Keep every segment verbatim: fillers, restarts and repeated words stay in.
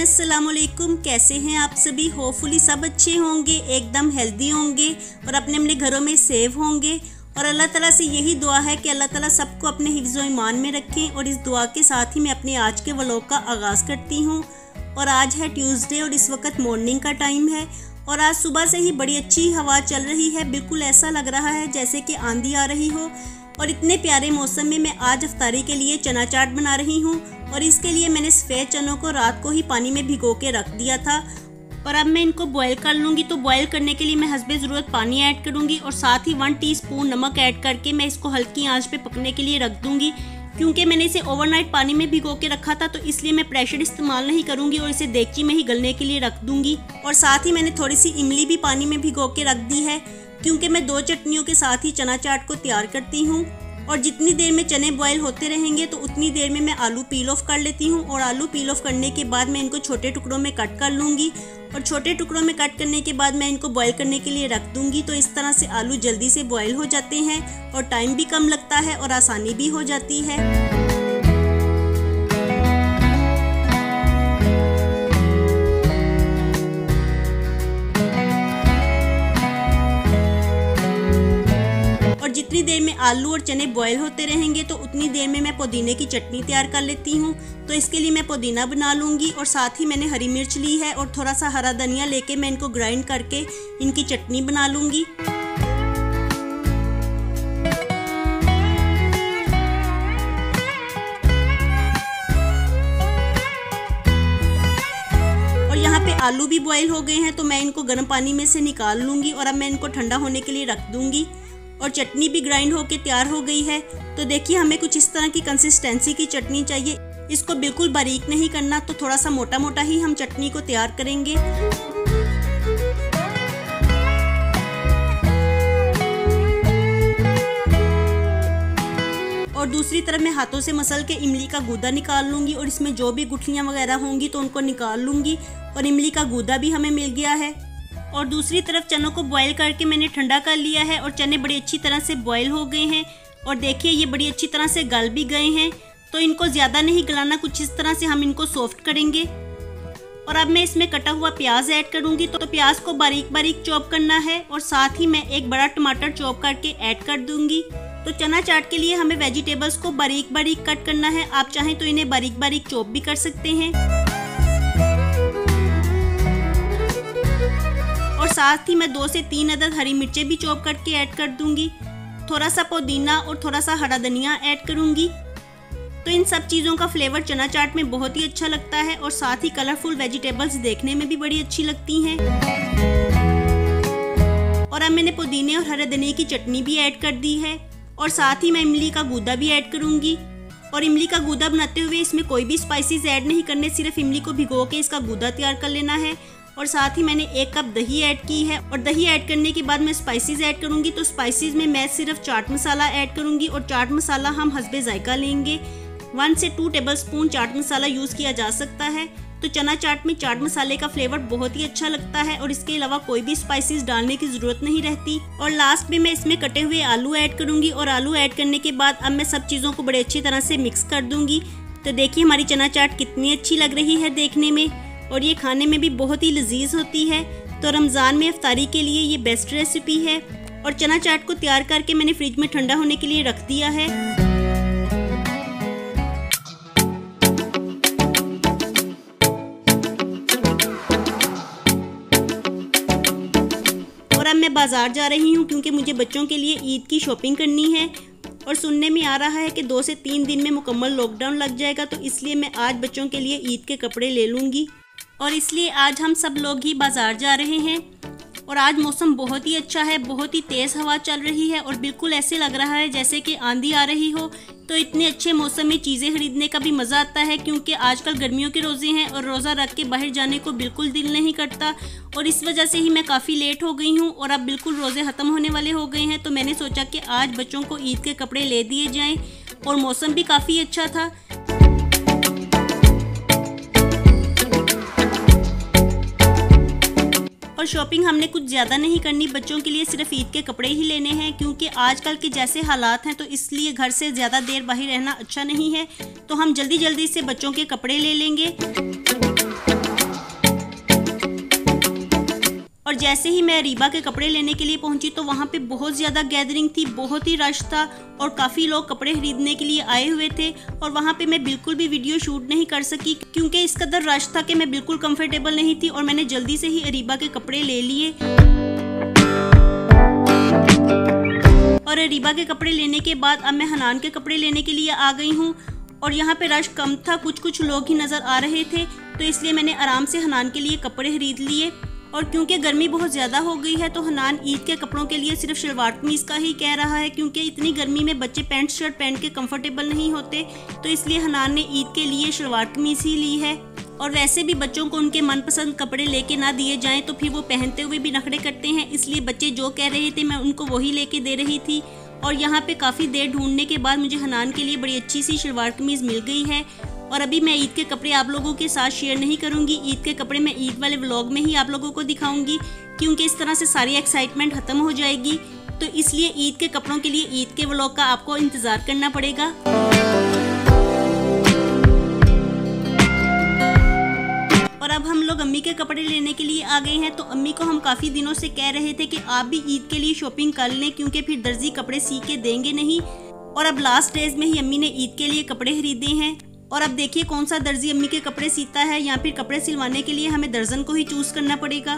अस्सलामुअलैकुम, कैसे हैं आप सभी। होपफुली सब अच्छे होंगे, एकदम हेल्दी होंगे और अपने अपने घरों में सेव होंगे। और अल्लाह ताला से यही दुआ है कि अल्लाह ताला सबको अपने हिफ्ज़ व ईमान में रखें। और इस दुआ के साथ ही मैं अपने आज के व्लॉग का आगाज़ करती हूँ। और आज है ट्यूसडे और इस वक्त मॉर्निंग का टाइम है और आज सुबह से ही बड़ी अच्छी हवा चल रही है। बिल्कुल ऐसा लग रहा है जैसे कि आंधी आ रही हो। और इतने प्यारे मौसम में मैं आज अफ्तारी के लिए चना चाट बना रही हूँ। और इसके लिए मैंने सफ़ेद चनों को रात को ही पानी में भिगो के रख दिया था और अब मैं इनको बॉयल कर लूँगी। तो बॉयल करने के लिए मैं हस्बे ज़रूरत पानी ऐड करूँगी और साथ ही वन टीस्पून नमक ऐड करके मैं इसको हल्की आंच पे पकने के लिए रख दूँगी। क्योंकि मैंने इसे ओवरनाइट पानी में भिगो के रखा था तो इसलिए मैं प्रेशर इस्तेमाल नहीं करूँगी और इसे देगची में ही गलने के लिए रख दूँगी। और साथ ही मैंने थोड़ी सी इमली भी पानी में भिगो के रख दी है क्योंकि मैं दो चटनियों के साथ ही चना चाट को तैयार करती हूँ। और जितनी देर में चने बॉयल होते रहेंगे तो उतनी देर में मैं आलू पील ऑफ कर लेती हूँ। और आलू पील ऑफ करने के बाद मैं इनको छोटे टुकड़ों में कट कर लूँगी और छोटे टुकड़ों में कट करने के बाद मैं इनको बॉयल करने के लिए रख दूँगी। तो इस तरह से आलू जल्दी से बॉयल हो जाते हैं और टाइम भी कम लगता है और आसानी भी हो जाती है। जितनी देर में आलू और चने बॉयल होते रहेंगे तो उतनी देर में मैं पुदीने की चटनी तैयार कर लेती हूँ। तो इसके लिए मैं पुदीना बना लूँगी और साथ ही मैंने हरी मिर्च ली है और थोड़ा सा हरा धनिया लेके मैं इनको ग्राइंड करके इनकी चटनी बना लूँगी। और यहाँ पे आलू भी बॉयल हो गए हैं तो मैं इनको गर्म पानी में से निकाल लूँगी और अब मैं इनको ठंडा होने के लिए रख दूँगी। और चटनी भी ग्राइंड होके तैयार हो गई है। तो देखिए हमें कुछ इस तरह की कंसिस्टेंसी की चटनी चाहिए। इसको बिल्कुल बारीक नहीं करना, तो थोड़ा सा मोटा मोटा ही हम चटनी को तैयार करेंगे। और दूसरी तरफ मैं हाथों से मसल के इमली का गूदा निकाल लूँगी और इसमें जो भी गुठलियाँ वगैरह होंगी तो उनको निकाल लूँगी। और इमली का गूदा भी हमें मिल गया है। और दूसरी तरफ चनों को बॉयल करके मैंने ठंडा कर लिया है और चने बड़ी अच्छी तरह से बॉयल हो गए हैं। और देखिए ये बड़ी अच्छी तरह से गल भी गए हैं। तो इनको ज़्यादा नहीं गलाना, कुछ इस तरह से हम इनको सॉफ्ट करेंगे। और अब मैं इसमें कटा हुआ प्याज ऐड करूँगी। तो प्याज को बारीक बारीक चॉप करना है और साथ ही मैं एक बड़ा टमाटर चॉप करके ऐड कर दूँगी। तो चना चाट के लिए हमें वेजिटेबल्स को बारीक बारीक कट करना है। आप चाहें तो इन्हें बारीक बारीक चॉप भी कर सकते हैं। और साथ ही मैं दो से तीन अदद हरी मिर्चें भी चॉप करके ऐड कर दूंगी। थोड़ा सा पुदीना और थोड़ा सा हरा धनिया ऐड करूंगी। तो इन सब चीज़ों का फ्लेवर चना चाट में बहुत ही अच्छा लगता है और साथ ही कलरफुल वेजिटेबल्स देखने में भी बड़ी अच्छी लगती हैं। और अब मैंने पुदीने और हरे धनिया की चटनी भी ऐड कर दी है और साथ ही मैं इमली का गूदा भी ऐड करूंगी। और इमली का गूदा बनाते हुए इसमें कोई भी स्पाइसेस ऐड नहीं करने, सिर्फ इमली को भिगो के इसका गूदा तैयार कर लेना है। और साथ ही मैंने एक कप दही ऐड की है और दही ऐड करने के बाद मैं स्पाइसेस ऐड करूंगी। तो स्पाइसेस में मैं सिर्फ चाट मसाला ऐड करूंगी और चाट मसाला हम हस्बे जायका लेंगे। वन से टू टेबलस्पून चाट मसाला यूज़ किया जा सकता है। तो चना चाट में चाट मसाले का फ्लेवर बहुत ही अच्छा लगता है और इसके अलावा कोई भी स्पाइसेस डालने की ज़रूरत नहीं रहती। और लास्ट में मैं इसमें कटे हुए आलू ऐड करूँगी और आलू ऐड करने के बाद अब मैं सब चीज़ों को बड़े अच्छी तरह से मिक्स कर दूँगी। तो देखिए हमारी चना चाट कितनी अच्छी लग रही है देखने में और ये खाने में भी बहुत ही लजीज होती है। तो रमज़ान में इफ्तारी के लिए ये बेस्ट रेसिपी है। और चना चाट को तैयार करके मैंने फ्रिज में ठंडा होने के लिए रख दिया है। और अब मैं बाज़ार जा रही हूँ क्योंकि मुझे बच्चों के लिए ईद की शॉपिंग करनी है। और सुनने में आ रहा है कि दो से तीन दिन में मुकम्मल लॉकडाउन लग जाएगा, तो इसलिए मैं आज बच्चों के लिए ईद के कपड़े ले लूँगी। और इसलिए आज हम सब लोग ही बाज़ार जा रहे हैं। और आज मौसम बहुत ही अच्छा है, बहुत ही तेज़ हवा चल रही है और बिल्कुल ऐसे लग रहा है जैसे कि आंधी आ रही हो। तो इतने अच्छे मौसम में चीज़ें खरीदने का भी मज़ा आता है क्योंकि आजकल गर्मियों के रोज़े हैं और रोज़ा रख के बाहर जाने को बिल्कुल दिल नहीं करता। और इस वजह से ही मैं काफ़ी लेट हो गई हूँ और अब बिल्कुल रोज़े ख़त्म होने वाले हो गए हैं। तो मैंने सोचा कि आज बच्चों को ईद के कपड़े ले दिए जाएँ और मौसम भी काफ़ी अच्छा था। और शॉपिंग हमने कुछ ज़्यादा नहीं करनी, बच्चों के लिए सिर्फ ईद के कपड़े ही लेने हैं क्योंकि आजकल के जैसे हालात हैं तो इसलिए घर से ज़्यादा देर बाहर रहना अच्छा नहीं है। तो हम जल्दी जल्दी से बच्चों के कपड़े ले लेंगे। जैसे ही मैं अरीबा के कपड़े लेने के लिए पहुंची तो वहाँ पे बहुत ज़्यादा गैदरिंग थी, बहुत ही रश था और काफ़ी लोग कपड़े खरीदने के लिए आए हुए थे। और वहाँ पे मैं बिल्कुल भी वीडियो शूट नहीं कर सकी क्योंकि इस कदर रश था कि मैं बिल्कुल कंफर्टेबल नहीं थी और मैंने जल्दी से ही अरीबा के कपड़े ले लिए। और अरीबा के कपड़े लेने के बाद अब मैं हनान के कपड़े लेने के लिए आ गई हूँ और यहाँ पे रश कम था, कुछ कुछ लोग ही नज़र आ रहे थे, तो इसलिए मैंने आराम से हनान के लिए कपड़े खरीद लिए। और क्योंकि गर्मी बहुत ज़्यादा हो गई है तो हनान ईद के कपड़ों के लिए सिर्फ शलवार कमीज़ का ही कह रहा है क्योंकि इतनी गर्मी में बच्चे पैंट शर्ट पहन के कंफर्टेबल नहीं होते, तो इसलिए हनान ने ईद के लिए शलवार कमीज़ ही ली है। और वैसे भी बच्चों को उनके मनपसंद कपड़े लेके ना दिए जाएं तो फिर वो पहनते हुए भी नखरे करते हैं, इसलिए बच्चे जो कह रहे थे मैं उनको वही लेके दे रही थी। और यहाँ पे काफ़ी देर ढूंढने के बाद मुझे हनान के लिए बड़ी अच्छी सी शलवार कमीज़ मिल गई है। और अभी मैं ईद के कपड़े आप लोगों के साथ शेयर नहीं करूँगी, ईद के कपड़े मैं ईद वाले व्लॉग में ही आप लोगों को दिखाऊंगी क्योंकि इस तरह से सारी एक्साइटमेंट ख़त्म हो जाएगी, तो इसलिए ईद के कपड़ों के लिए ईद के व्लॉग का आपको इंतज़ार करना पड़ेगा। और अब हम लोग अम्मी के कपड़े लेने के लिए आ गए हैं, तो अम्मी को हम काफ़ी दिनों से कह रहे थे कि आप भी ईद के लिए शॉपिंग कर लें क्योंकि फिर दर्जी कपड़े सी के देंगे नहीं। और अब लास्ट डेज में ही अम्मी ने ईद के लिए कपड़े खरीदे हैं। और अब देखिए कौन सा दर्जी अम्मी के कपड़े सीता है, या फिर कपड़े सिलवाने के लिए हमें दर्जन को ही चूज़ करना पड़ेगा।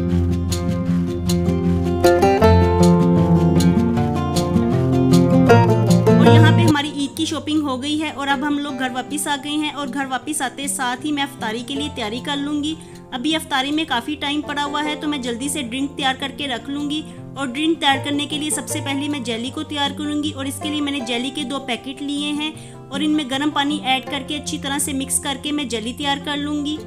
और यहाँ पे हमारी ईद की शॉपिंग हो गई है और अब हम लोग घर वापस आ गए हैं और घर वापस आते साथ ही मैं अफ्तारी के लिए तैयारी कर लूँगी। अभी अफ्तारी में काफ़ी टाइम पड़ा हुआ है तो मैं जल्दी से ड्रिंक तैयार करके रख लूँगी। और ड्रिंक तैयार करने के लिए सबसे पहले मैं जेली को तैयार करूँगी और इसके लिए मैंने जेली के दो पैकेट लिए हैं और इनमें गर्म पानी ऐड करके अच्छी तरह से मिक्स करके मैं जेली तैयार कर लूँगी।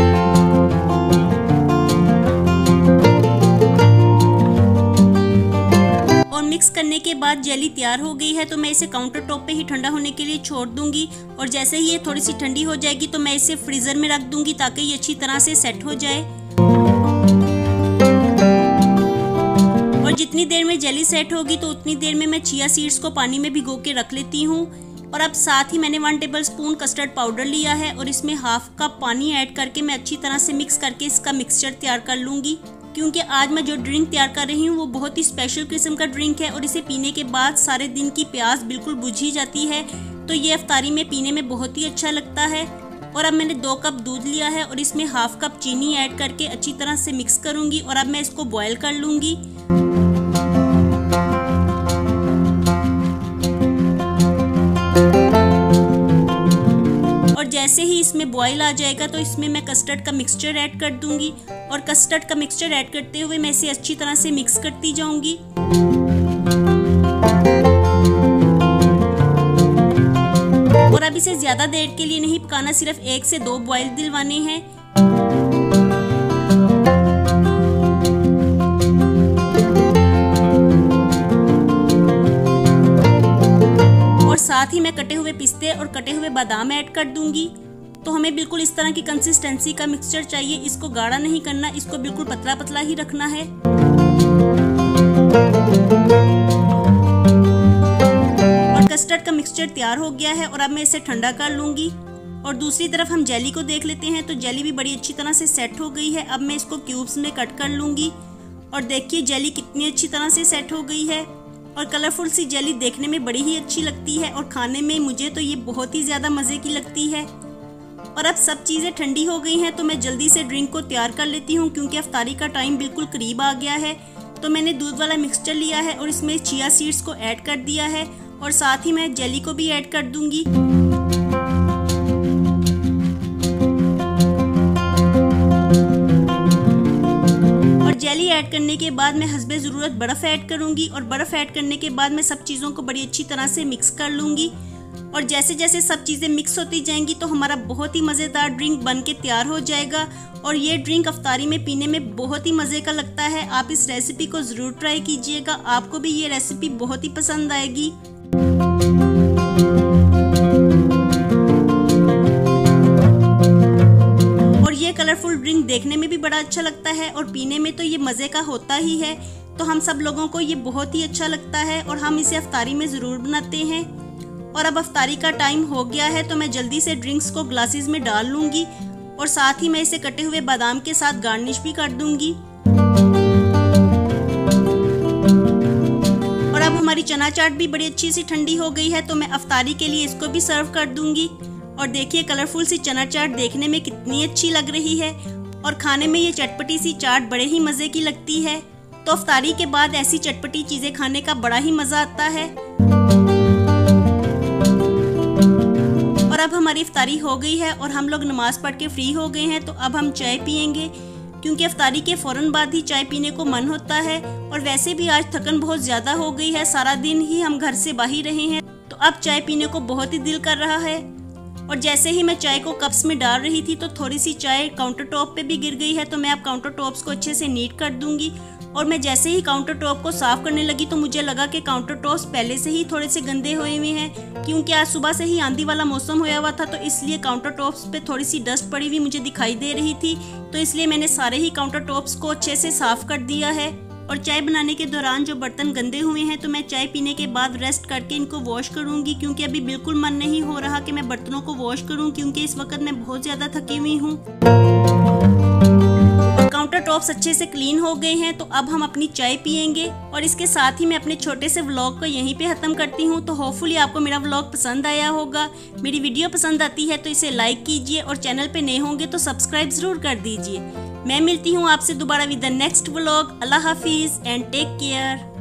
और मिक्स करने के बाद जेली तैयार हो गई है तो मैं इसे काउंटर टॉप पे ही ठंडा होने के लिए छोड़ दूंगी। और जैसे ही ये थोड़ी सी ठंडी हो जाएगी तो मैं इसे फ्रीज़र में रख दूंगी ताकि ये अच्छी तरह से सेट हो जाए। और जितनी देर में जेली सेट होगी तो उतनी देर में मैं चिया सीड्स को पानी में भिगो के रख लेती हूँ। और अब साथ ही मैंने one tablespoon custard powder लिया है और इसमें हाफ कप पानी ऐड करके मैं अच्छी तरह से मिक्स करके इसका मिक्सचर तैयार कर लूँगी। क्योंकि आज मैं जो ड्रिंक तैयार कर रही हूँ वो बहुत ही स्पेशल किस्म का ड्रिंक है और इसे पीने के बाद सारे दिन की प्यास बिल्कुल बुझ ही जाती है, तो ये अफ्तारी में पीने में बहुत ही अच्छा लगता है। और अब मैंने दो कप दूध लिया है और इसमें हाफ कप चीनी ऐड करके अच्छी तरह से मिक्स करूँगी और अब मैं इसको बॉयल कर लूँगी। और जैसे ही इसमें बॉयल आ जाएगा तो इसमें मैं कस्टर्ड का मिक्सचर ऐड कर दूंगी और कस्टर्ड का मिक्सचर ऐड करते हुए मैं इसे अच्छी तरह से मिक्स करती जाऊंगी। और अब इसे ज्यादा देर के लिए नहीं पकाना, सिर्फ एक से दो बॉयल दिलवाने हैं। और साथ ही मैं कटे हुए पिस्ते और कटे हुए बादाम ऐड कर दूंगी। तो हमें बिल्कुल इस तरह की कंसिस्टेंसी का मिक्सचर चाहिए, इसको गाढ़ा नहीं करना, इसको बिल्कुल पतला पतला ही रखना है। और कस्टर्ड का मिक्सचर तैयार हो गया है और अब मैं इसे ठंडा कर लूंगी। और दूसरी तरफ हम जेली को देख लेते हैं, तो जेली भी बड़ी अच्छी तरह से सेट हो गई है। अब मैं इसको क्यूब्स में कट कर लूंगी और देखिए जेली कितनी अच्छी तरह से सेट हो गई है। और कलरफुल सी जेली देखने में बड़ी ही अच्छी लगती है और खाने में मुझे तो ये बहुत ही ज़्यादा मज़े की लगती है। और अब सब चीज़ें ठंडी हो गई हैं तो मैं जल्दी से ड्रिंक को तैयार कर लेती हूँ क्योंकि अफ्तारी का टाइम बिल्कुल करीब आ गया है। तो मैंने दूध वाला मिक्सचर लिया है और इसमें चिया सीड्स को ऐड कर दिया है और साथ ही मैं जेली को भी ऐड कर दूंगी। जेली ऐड करने के बाद मैं हस्बे ज़रूरत बर्फ़ ऐड करूंगी और बर्फ़ ऐड करने के बाद मैं सब चीज़ों को बड़ी अच्छी तरह से मिक्स कर लूँगी। और जैसे जैसे सब चीज़ें मिक्स होती जाएंगी तो हमारा बहुत ही मज़ेदार ड्रिंक बन के तैयार हो जाएगा। और ये ड्रिंक अफ्तारी में पीने में बहुत ही मज़े का लगता है। आप इस रेसिपी को ज़रूर ट्राई कीजिएगा, आपको भी ये रेसिपी बहुत ही पसंद आएगी। कलरफुल ड्रिंक देखने में भी बड़ा अच्छा लगता है और पीने में तो ये मज़े का होता ही है। तो हम सब लोगों को ये बहुत ही अच्छा लगता है और हम इसे अफ्तारी में ज़रूर बनाते हैं। और अब अफ्तारी का टाइम हो गया है तो मैं जल्दी से ड्रिंक्स को ग्लासेस में डाल लूँगी और साथ ही मैं इसे कटे हुए बादाम के साथ गार्निश भी कर दूँगी। अब हमारी चना चाट भी बड़ी अच्छी सी ठंडी हो गई है, तो मैं अफ्तारी के लिए इसको भी सर्व कर दूंगी। और देखिए कलरफुल सी चना चाट देखने में कितनी अच्छी लग रही है और खाने में ये चटपटी सी चाट बड़े ही मज़े की लगती है। तो अफ्तारी के बाद ऐसी चटपटी चीज़ें खाने का बड़ा ही मज़ा आता है। और अब हमारी इफ्तारी हो गई है और हम लोग नमाज़ पढ़ के फ्री हो गए हैं, तो अब हम चाय पियेंगे क्योंकि अफ्तारी के फ़ौरन बाद ही चाय पीने को मन होता है। और वैसे भी आज थकन बहुत ज़्यादा हो गई है, सारा दिन ही हम घर से बाहर रहे हैं, तो अब चाय पीने को बहुत ही दिल कर रहा है। और जैसे ही मैं चाय को कप्स में डाल रही थी तो थोड़ी सी चाय काउंटर टॉप पे भी गिर गई है, तो मैं अब काउंटर टॉप्स को अच्छे से नीट कर दूंगी। और मैं जैसे ही काउंटर टॉप को साफ़ करने लगी तो मुझे लगा कि काउंटर टॉप्स पहले से ही थोड़े से गंदे हुए हुए हैं, क्योंकि आज सुबह से ही आंधी वाला मौसम होया हुआ था, तो इसलिए काउंटर टॉप्स पे थोड़ी सी डस्ट पड़ी हुई मुझे दिखाई दे रही थी। तो इसलिए मैंने सारे ही काउंटर टॉप्स को अच्छे से साफ़ कर दिया है। और चाय बनाने के दौरान जो बर्तन गंदे हुए हैं तो मैं चाय पीने के बाद रेस्ट करके इनको वॉश करूँगी, क्योंकि अभी बिल्कुल मन नहीं हो रहा कि मैं बर्तनों को वॉश करूँ, क्योंकि इस वक्त मैं बहुत ज़्यादा थकी हुई हूँ। काउंटर टॉप्स अच्छे से क्लीन हो गए हैं, तो अब हम अपनी चाय पियेंगे। और इसके साथ ही मैं अपने छोटे से व्लॉग को यहीं पे ख़त्म करती हूँ। तो होपफुली आपको मेरा व्लॉग पसंद आया होगा। मेरी वीडियो पसंद आती है तो इसे लाइक कीजिए और चैनल पे नए होंगे तो सब्सक्राइब ज़रूर कर दीजिए। मैं मिलती हूँ आपसे दोबारा विद द नेक्स्ट व्लॉग। अल्लाह हाफिज़ एंड टेक केयर।